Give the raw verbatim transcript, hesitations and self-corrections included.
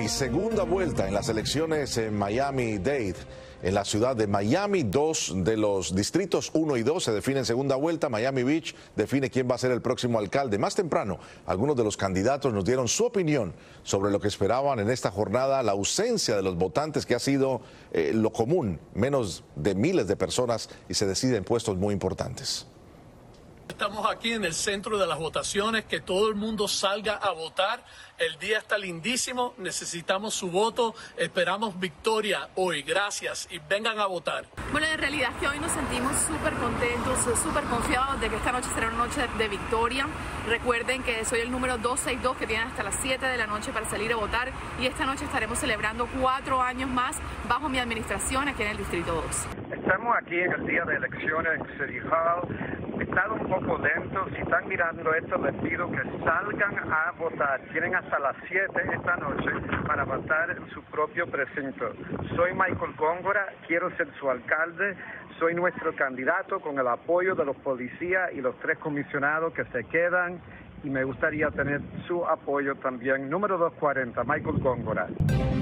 segunda vuelta en las elecciones en Miami-Dade, en la ciudad de Miami. Dos de los distritos uno y dos se definen segunda vuelta. Miami Beach define quién va a ser el próximo alcalde. Más temprano, algunos de los candidatos nos dieron su opinión sobre lo que esperaban en esta jornada, la ausencia de los votantes, que ha sido eh, lo común, menos de miles de personas, y se decide en puestos muy importantes. Estamos aquí en el centro de las votaciones, que todo el mundo salga a votar. El día está lindísimo, necesitamos su voto, esperamos victoria hoy. Gracias y vengan a votar. Bueno, en realidad que hoy nos sentimos súper contentos, súper confiados de que esta noche será una noche de victoria. Recuerden que soy el número doscientos sesenta y dos, que tienen hasta las siete de la noche para salir a votar, y esta noche estaremos celebrando cuatro años más bajo mi administración aquí en el Distrito dos. Estamos aquí en el día de elecciones en City Hall. He estado un poco lento. Si están mirando esto, les pido que salgan a votar. Tienen hasta las siete esta noche para votar en su propio precinto. Soy Michael Góngora, quiero ser su alcalde. Soy nuestro candidato con el apoyo de los policías y los tres comisionados que se quedan. Y me gustaría tener su apoyo también. Número doscientos cuarenta, Michael Góngora.